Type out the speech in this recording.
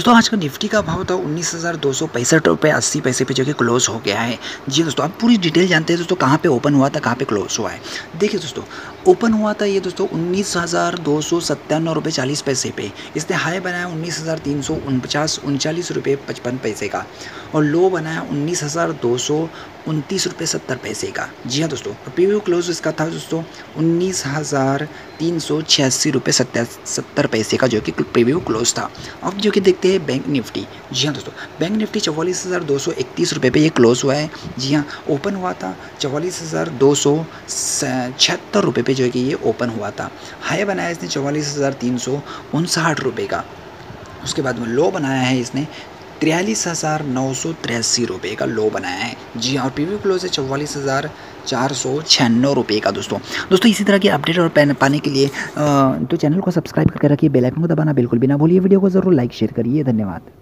दोस्तों आज का निफ्टी का भाव था 19,265 रुपये 80 पैसे पे जो कि क्लोज हो गया है। जी दोस्तों, आप पूरी डिटेल जानते हैं दोस्तों, कहाँ पे ओपन हुआ था, कहाँ पे क्लोज हुआ है। देखिए दोस्तों, ओपन हुआ था ये दोस्तों 19,297 रुपये 40 पैसे पे। इसने हाई बनाया 19,349 रुपये 39 पैसे का और लो बनाया 19,229 रुपये 70 पैसे का। जी हाँ दोस्तों, प्रीव्यू क्लोज इसका था दोस्तों 19,386 रुपये 70 पैसे का, जो कि प्रीव्यू क्लोज था। अब जो कि देखते हैं बैंक निफ्टी। जी हाँ दोस्तों, बैंक निफ्टी 44,231 रुपये पे ये क्लोज हुआ है। जी हाँ, ओपन हुआ था 44,276 रुपये पे, जो है कि ये ओपन हुआ था। हाई बनाया इसने 44,359 रुपये का। उसके बाद में लो बनाया है इसने 43,983 रुपये का लो बनाया है। जी हाँ, और प्रीव्यू क्लोज है 44,496 रुपये का। दोस्तों इसी तरह की अपडेट और पाने के लिए तो चैनल को सब्सक्राइब करके रखिए, बेल आइकन को दबाना बिल्कुल भी ना भूलिए। वीडियो को ज़रूर लाइक शेयर करिए। धन्यवाद।